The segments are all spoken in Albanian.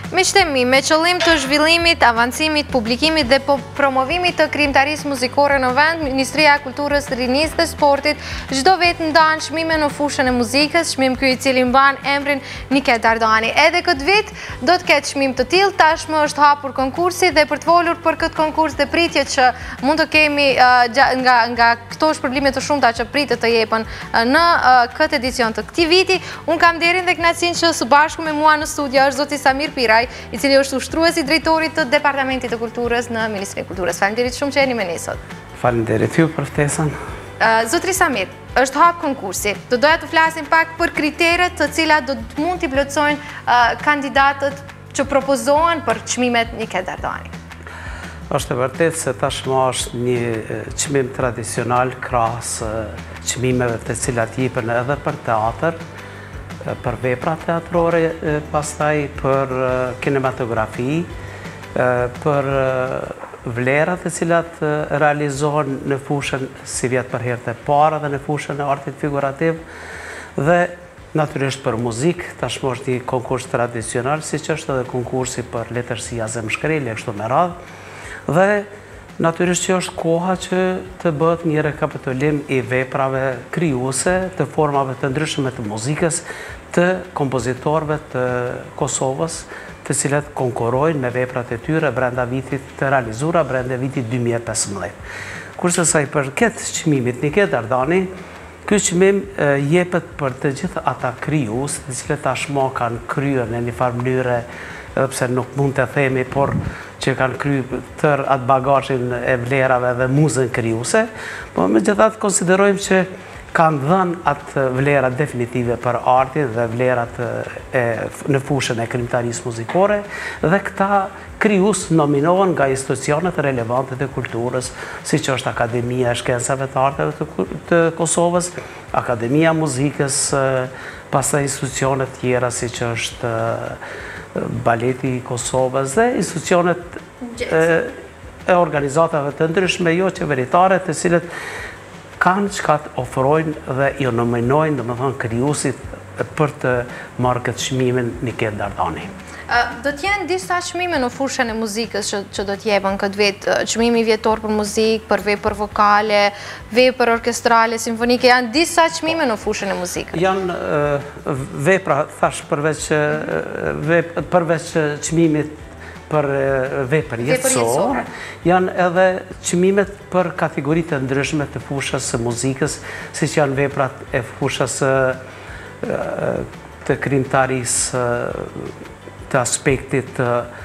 Miqtemi, me qëllim të zhvillimit, avancimit, publikimit dhe promovimit të krijimtarisë muzikore në vend, Ministria e Kulturës, Rinisë dhe Sportit çdo vit ndan çmime në fushën e muzikës, çmim ky i cili mban emrin Niket Dardani. Edhe këtë vit do të ketë çmim të tillë, tashmë është hapur konkursi dhe për të folur për këtë konkurs dhe pritjet që mund të kemi nga këto shpërblime të shumta që pritet të jepen në këtë edicion të këtij viti, un kam nderin dhe kënaqësinë që së bashku me mua në studio është zoti Samir Piraj, i cili është ushtruesi drejtorit të Departamentit të Kulturës në Ministrinë e Kulturës. Faleminderit shumë që jeni me ne sot. Faleminderit ju për ftesën. Zotri Samir, është hap konkursi. Do doja të flasim pak për kriteret të cilat do të mund t'i plotësojnë kandidatët që propozohen për çmimet Niket Dardani. Është e vërtetë se tashmë është një çmim tradicional krahas çmimeve të cilat jepen edhe për teatr, për vepra teatrore, pastaj për kinematografi, për vlerat të cilat realizohen në fushën si vjet për herë të parë dhe në fushën e artit figurativ dhe natyrisht për muzikë, tashmë është një konkurs tradicional, siç është edhe konkursi për letërsia zemshkrelje kështu me radhë. Dhe natyrisht që është koha që të bëhet një rekapitulim i veprave krijuese të formave të ndryshme të muzikës të kompozitorëve të Kosovës, të cilat konkurrojnë me veprat e tyre brenda vitit të realizuara brenda vitit 2015. Kurse sa i përket çmimit Niket Dardani, ky çmim jepet për të gjithë ata krijues, të cilët tashmë kanë kryer në një farë mënyre, edhe pse nuk mund të themi, por që kanë kryer tërë atë bagazhin e vlerave dhe muzën krijuese, por megjithatë konsiderojmë që kanë dhënë atë vlerat definitive për artin dhe vlerat në fushën e krijimtarisë muzikore, dhe këta krijues nominohen nga institucionet relevante të kulturës, siç është Akademia e Shkencave të Arteve të Kosovës, Akademia e Muzikës, pastaj institucione të tjera siç është Baleti i Kosovës dhe institucionet e organizatave të ndryshme jo qeveritare, të cilët kanë çka të ofrojnë dhe jo nominojnë, domethënë krijuesit për të marrë këtë çmimin Niket Dardani. Do t'jenë disa çmime në fushën e muzikës që do t'jepen këtë vit, çmimi vjetor për muzikë, për vepër vokale, vepër orkestrale, simfonike, janë disa çmime në fushën e muzikës. Janë vepra, thash, përveç çmimit për vepër jetësore, janë edhe çmimet për kategoritë të ndryshme të fushës së muzikës, siç janë veprat e fushës të krijimtarisë, të aspektit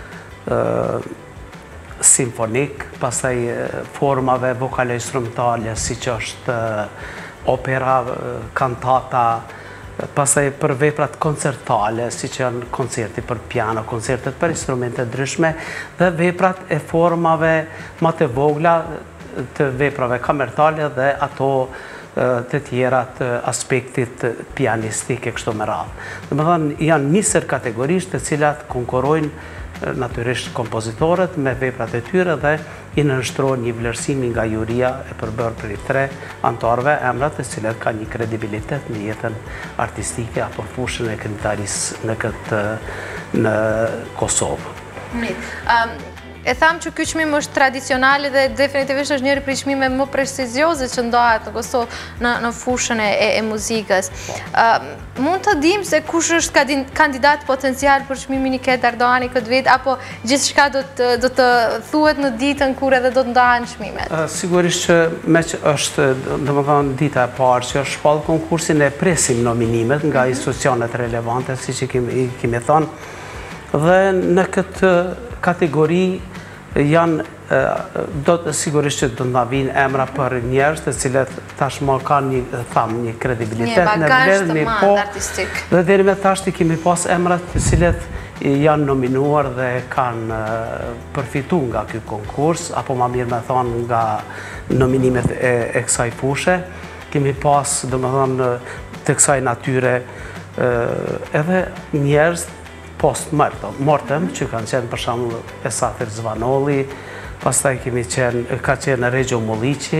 simfonik, pastaj formave vokale instrumentale, siç është opera, kantata, pastaj për veprat koncertale, siç janë koncerti për piano, koncertet për instrumente ndryshme, dhe veprat e formave më të vogla të veprave kamertale dhe ato të tjera të aspektit pianistik e kështu me radhë. Domethënë janë nisër kategorisht të cilat konkurrojnë natyrisht kompozitorët me veprat e tyre dhe i nënshtrohen një vlerësimi nga juria e përbërë për 3 anëtarëve, emrat të cilat kanë një kredibilitet në jetën artistike apo fushën e krijimtarisë në Kosovë. E thamë që ky çmim është tradicional dhe definitivisht është njëri prej çmimeve më prestigjioze që ndahet në Kosovë në fushën e muzikës. Mund të dim se kush është kandidat potencial për çmimin Niket Dardani këtë vit, apo gjithçka do të thuhet në ditën kur edhe do të ndahen çmimet? Sigurisht që me që është, domethënë, dita e parë që është shpallë konkursin, e presim nominimet nga institucionet relevante, siç i kemi thënë, dhe në këtë kategori janë, sigurisht që do të na vinë emra për njerëz të cilët tashmë kanë një kredibilitet në vlerë, një bagazh artistik. Dhe deri me tashti kemi pas emra të cilët janë nominuar dhe kanë përfituar nga ky konkurs, apo më mirë me thonë nga nominimet e kësaj fushe. Kemi pas, domethënë, të kësaj natyre edhe njerëz post-mortem, që kanë qenë për shembull Esafir Zvanolli, pastaj ka qenë Regjo Mulliqi,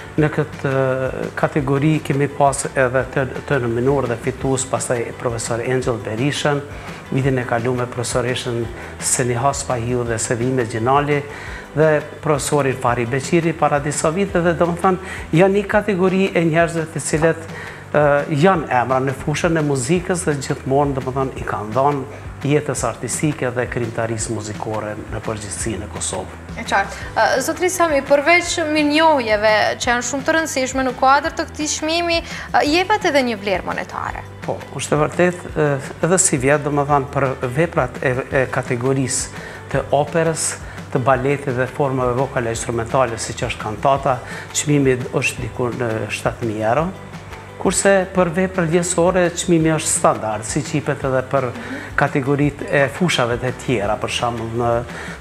Në këtë kategori kemi pas edhe të nominuar dhe fitues, pastaj profesor Angel Berishën, vitin e kaluar profesoreshën Seniha Spahiu dhe Sevime Gjinali dhe profesorin Fari Beqiri para disa vite, dhe domethënë janë një kategori e njerëzve të cilët janë emra në fushën e muzikës dhe gjithmonë domethënë i kanë dhënë jetës artistike dhe krijimtarisë muzikore në përgjithësi në Kosovë. E qartë. Zotri Sami, përveç mirënjohjeve që janë shumë të rëndësishme në kuadër të këtij çmimi, jepet edhe një vlerë monetare. Po, është e vërtet, edhe si vjet, domethënë për veprat e kategorisë të operës, të baletit dhe formave vokale instrumentale, siç është kantata, çmimi është diku në 7.000 euro. Kurse për veprat vjesore, çmimi është standard, siç jepet edhe për kategoritë e fushave të tjera, për shembull në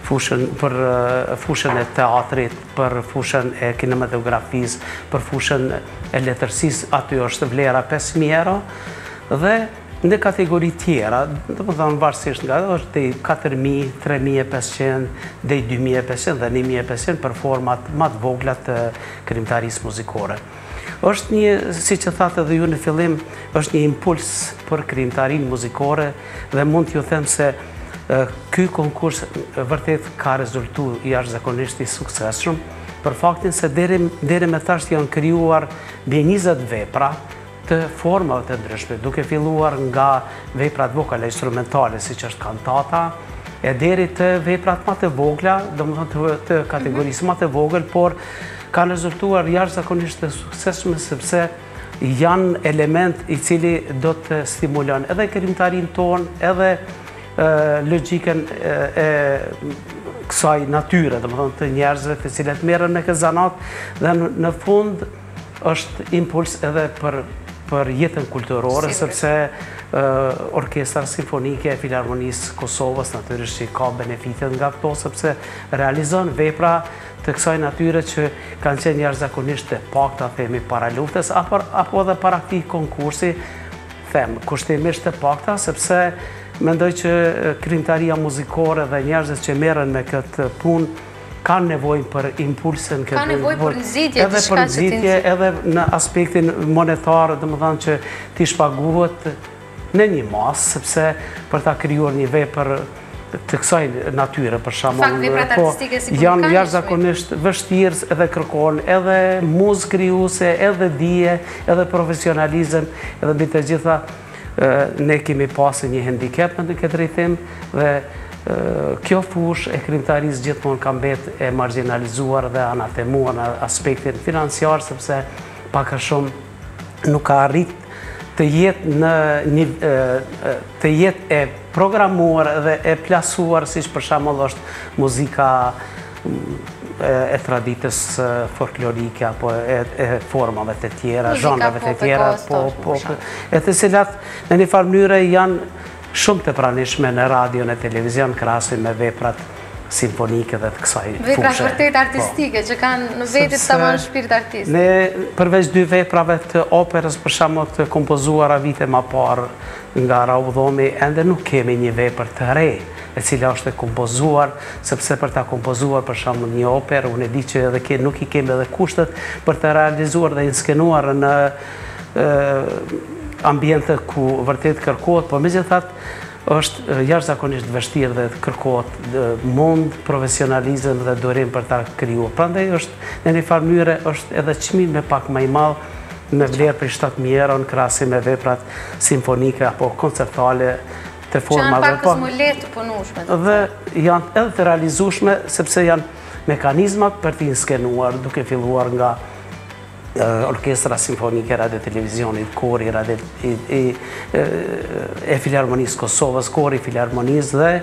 fushën e teatrit, për fushën e kinematografisë, për fushën e letërsisë, aty është vlera 5.000 euro, dhe në kategori tjera, domethënë varësisht nga është deri 4.000, 3.500, deri 2.500 dhe 1.500 për format më të vogla të krijimtarisë muzikore. Është një, siç e thatë edhe ju në fillim, është një impuls për krijimtarinë muzikore dhe mund t'ju them se ky konkurs vërtet ka rezultuar jashtëzakonisht i suksesshëm për faktin se deri më tash janë krijuar mbi 20 vepra të formave të ndryshme, duke filluar nga veprat vokale instrumentale, siç është kantata, e deri të veprat më të vogla, domethënë të kategorisë më të vogël, por kanë rezultuar jashtëzakonisht të suksesshme sepse janë element i cili do të stimulon edhe krijimtarinë tonë, edhe logjikën e kësaj natyre, domethënë të njerëzve të cilët merren me këtë zanat, dhe në fund është impuls edhe për jetën kulturore, sepse Orkestra Simfonike e Filharmonisë Kosovës natyrisht që ka benefitet nga këto, sepse realizon vepra të kësaj natyre që kanë qenë jashtëzakonisht të pakta, themi, para luftës, apo edhe para këtij konkursi, kushtimisht të pakta, sepse mendoj që krijimtaria muzikore dhe njerëzit që merren me këtë punë kanë nevojë për impulsin, kanë nevojë për nxitje, edhe për nxitje, edhe në aspektin monetar, domethënë që ti shpaguhet në një masë, sepse për ta krijuar një vepër të kësaj natyre, për shembull, janë jashtëzakonisht vështirë, edhe kërkon edhe muzikë krijuese, edhe dije, edhe profesionalizëm, edhe mbi të gjitha ne kemi pasur një handicap në këtë drejtim, dhe kjo fushë e krijimtarisë gjithmonë ka mbetë e marginalizuar dhe anatemuar në aspektin financiar, sepse pak a shumë nuk ka arrit të jetë e programuar dhe e plasuar, siç për shembull është muzika e traditës folklorike apo e formave të tjera, zhanrave të tjera, e të cilat në një farë mënyrë janë shumë të pranishme në radio, në televizion, krahasim me veprat simfonike dhe të kësaj fushë. Veprat vërtet artistike që kanë në vetë tamam shpirt artist. Ne përveç 2 veprave të operës, për shembull të kompozuara vite më parë nga Raudhomi, ende nuk kemi një vepër të re e cila është e kompozuar, sepse për ta kompozuar për shembull një operë, unë e di që edhe nuk i kemi edhe kushtet për të realizuar dhe inskenuar në ambiente ku vërtet kërkohet, por megjithatë është jashtëzakonisht vështirë dhe kërkohet mund, profesionalizëm dhe durim për ta krijuar. Prandaj është në një farë mënyrë është edhe çmimi pak më i madh me vlerë për 7.000 euro në krahasim me veprat simfonike apo koncertale të formave. Që janë pak më lehtë të punueshme. Dhe janë edhe të realizueshme sepse janë mekanizmat për të inskenuar, duke filluar nga Orkestra Simfonike e Radio Televizionit, kori e Filharmonisë Kosovës, kori Filharmonisë dhe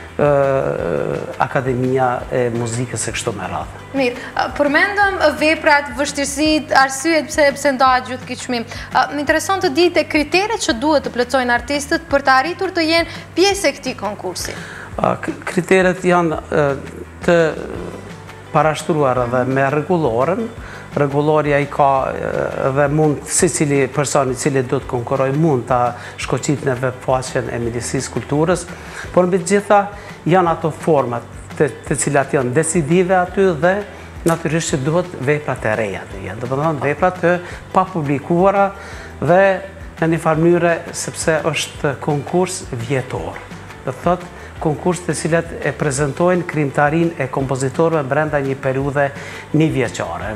Akademia e Muzikës e kështu me radhë. Mirë, përmendëm veprat, vështirësitë, arsyet pse ndahet gjithë ky çmim. Më intereson të ditë kriteret që duhet të plotësojnë artistët për të arritur të jenë pjesë e këtij konkursi. Kriteret janë të parashtruar edhe me rregulloren. Rregulloria i ka dhe mund secili person i cili do të konkurrojë mund ta shkoqit në webfaqen e Ministrisë Kulturës, por mbi të gjitha janë ato format të cilat janë decisive aty dhe natyrisht që duhet veprat e reja të jenë. Do të thonë veprat të pa publikuara dhe në një farë mënyrë sepse është konkurs vjetor. Do të thotë konkurs të cilat e prezentojnë krijimtarinë e kompozitorëve brenda një periudhe një vjeçare.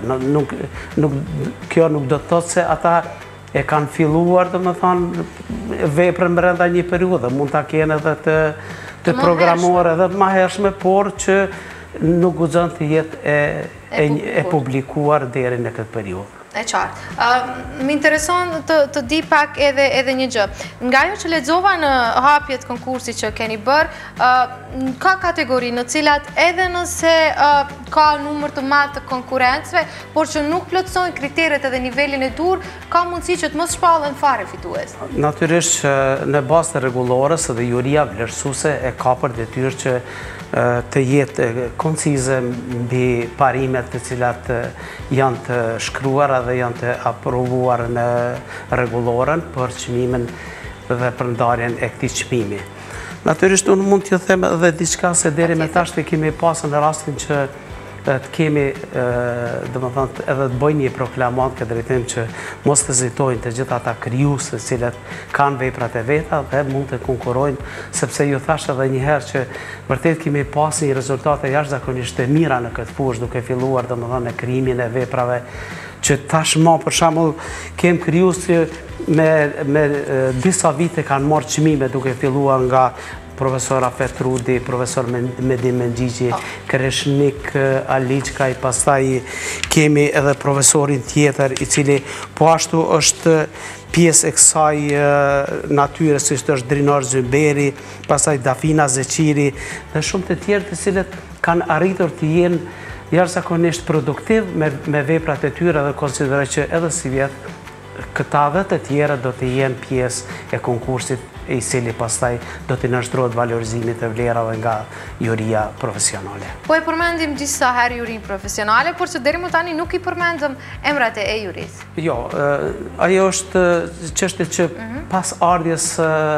Kjo nuk do të thotë se ata e kanë filluar, domethënë, veprën brenda një periudhe, mund ta kenë edhe të programuar edhe më hershme, por që nuk guxon të jetë e publikuar deri në këtë periudhë. E qartë. Më intereson të di pak edhe një gjë. Nga jo që lexova në hapjet konkursi që keni bërë, ka kategori në cilat edhe nëse ka numër të madh të konkurrencëve, por që nuk plotësojnë kriteret edhe nivelin e dur, ka mundësi që të mos shpallen fare fitues. Natyrisht që në bazë të rregullores edhe juria vlerësuese e ka për detyrë që të jetë koncize mbi parimet të cilat janë të shkruara dhe janë të aprovuar në rregulloren për çmimin dhe për ndarjen e këtij çmimi. Natyrisht unë mund t'ju them edhe diçka se deri më tash kemi pasur në rastin që të kemi, domethënë, edhe të bëjnë një proklamant këtë drejtim që mos hezitojnë të gjitha ata krijues të cilët kanë veprat e veta dhe mund të konkurrojnë, sepse ju thash edhe një herë që vërtet kemi pasur rezultate jashtëzakonisht të mira në këtë fushë, duke filluar domethënë në krijimin e veprave që tashmë për shembull kem krijues që me disa vite kanë marrë çmime duke filluar nga profesor Afet Rudi, profesor Medi Mengjigji, Kreshnik Aliçkaj, pastaj kemi edhe profesorin tjetër i cili po ashtu është pjesë e kësaj natyre, si është Drinar Zyberi, pastaj Dafina Zeqiri dhe shumë të tjerë të cilët kanë arritur të jenë jashtëzakonisht produktiv me veprat e tyre dhe konsideroj që edhe si vjet këta dhe të tjera do të jenë pjesë e konkursit i cili pastaj do të nështrohet valorizimit të vlerave nga juria profesionale. Po e përmendim disa herë jurin profesionale, por që deri më tani nuk i përmendëm emrat e jurisë. Jo, ajo është çështje që pas ardhjes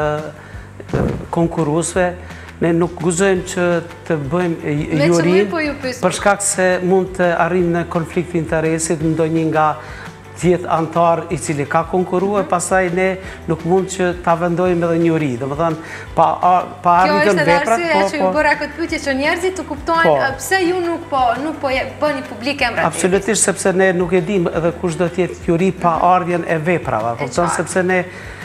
konkurruesve ne nuk guxojmë që të bëjmë jurinë për shkak se mund të arrijmë në konflikt interesit ndonjë nga 10 antar i cili ka konkurruar, pastaj ne nuk mund që ta vendojmë edhe një juri. Domethënë, pa arritur veprat. Kjo është edhe arsyeja që ju bëra këtë pyetje që njerëzit të kuptojnë pse ju nuk po bëni publik emrat. Absolutisht, sepse ne nuk e dimë edhe kush do të jetë juri pa ardhjen e veprave. Kupton, sepse ne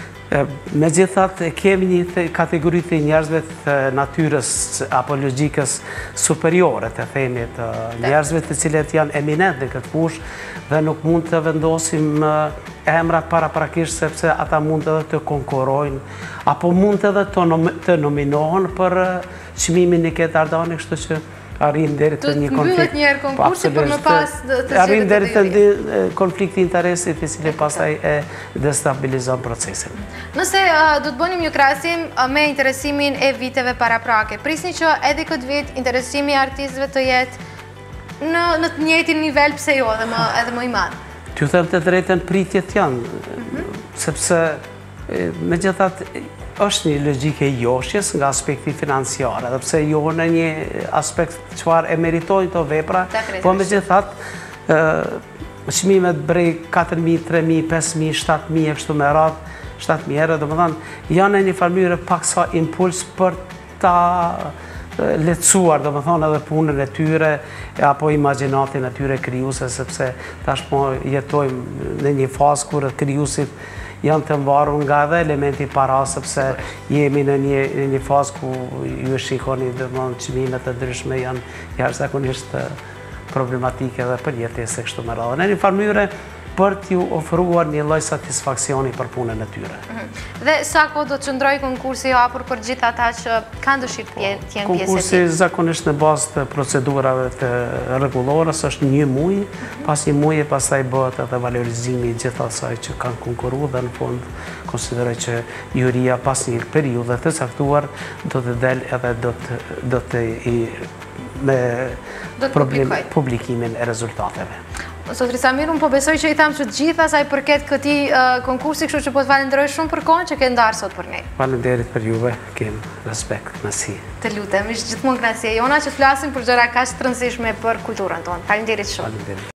megjithatë kemi një kategori të njerëzve të natyrës apo logjikës superiore, të themi, të njerëzve të cilët janë eminent në këtë fushë dhe nuk mund të vendosim emrat paraprakisht sepse ata mund edhe të konkurrojnë apo mund edhe të nominohen për çmimin e këtë ardhani, kështu që arrim deri të një konflikt. Do të mbyllet një herë konkursi për më pas të arrim deri të një konflikt interesit i cili pastaj e destabilizon procesin. Nëse do të bënim një krahasim me interesimin e viteve paraprake, prisni që edhe këtë vit interesimi i artistëve të jetë në të njëjtin nivel, pse jo edhe më i madh. T'ju them të drejtën, pritjet janë, sepse megjithatë është një logjike joshjes nga aspekti financiar, edhe pse jo në një aspekt çfarë e meritojnë këto vepra, po megjithatë çmimet brej 4.000, 3.000, 5.000, 7.000 e kështu me radhë, 7.000 euro, domethënë janë në një farë mënyrë pak sa impuls për ta lehtësuar, domethënë edhe punën e tyre apo imagjinatin e tyre krijuese, sepse tashmë jetojmë në një fazë kur krijuesit janë të mbarur nga edhe elementi para, sepse jemi në një fazë ku ju shikoni domethënë çmimet të ndryshme janë jashtëzakonisht problematike dhe përjetese kështu me radhë. Në një farë mënyrë për t'ju ofruar një lloj satisfaksioni për punën e tyre. Dhe sa kohë do të qëndrojë konkursi i hapur për gjithë ata që kanë dëshirë të jenë pjesë e tij? Konkursi zakonisht në bazë të procedurave të rregullores është 1 muaj, pas 1 muaji pastaj bëhet edhe valorizimi i gjithë asaj që kanë konkurruar dhe në fund konsideroj që juria pas një periudhe të caktuar do të dalë edhe do të me publikimin e rezultateve. Zotri Samir, unë po besoj që i thamë që të gjitha sa i përket këti konkursi, kështu që po të falenderoj shumë për kohën që ke ndarë sot për ne. Falenderit për juve, kem respekt, kënaqësi. Të lutem, ishte gjithmonë kënaqësia jona që të flasim për gjëra kaq të rëndësishme për kulturën tonë. Falenderit shumë.